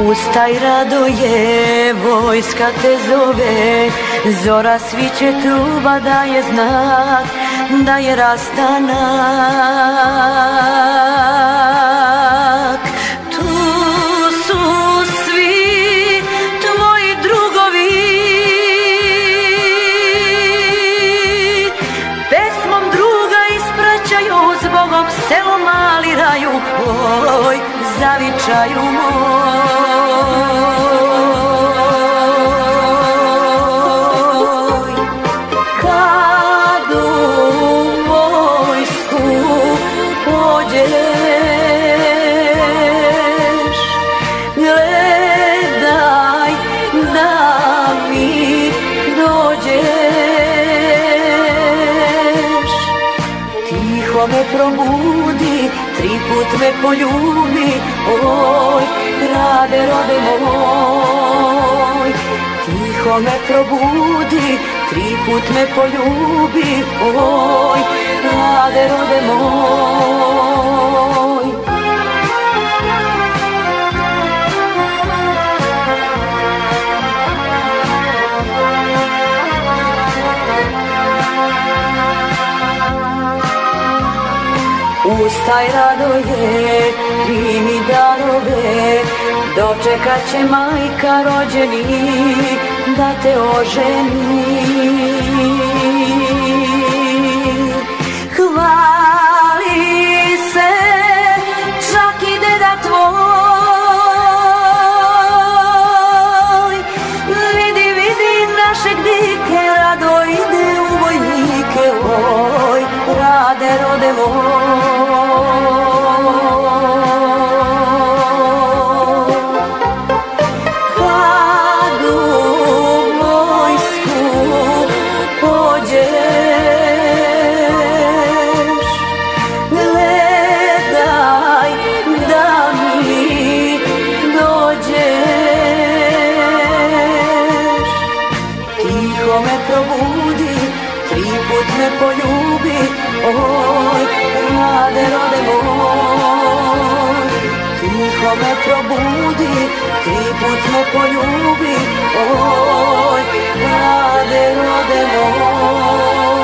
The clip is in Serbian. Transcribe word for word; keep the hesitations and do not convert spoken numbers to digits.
Ustaj, raduje, vojska te zove, zora sviće, truba daje znak da je rastanak. Tu su svi tvoji drugovi, pesmom druga ispraćaju, zbogom selo maliraju, oj, zavičaju moj. Kad u vojsku pođeš, gledaj da mi dođeš. Tiho me probudi, tri put me poljubi, oj, rade, rode moj. Tiho me probudi, tri put me poljubi, oj, rade, rode moj. Ustaj, radoje, primi darove, dočekat će majka rođeni da te oženi. Hvali se čak i deda tvoj, vidi, vidi našeg dike, rado ide u vojnike, oj, rade, rode moj. Poljubi, oj, rade, rode moj. Tiho me probudi, tri put me poljubi, oj, rade, rode moj.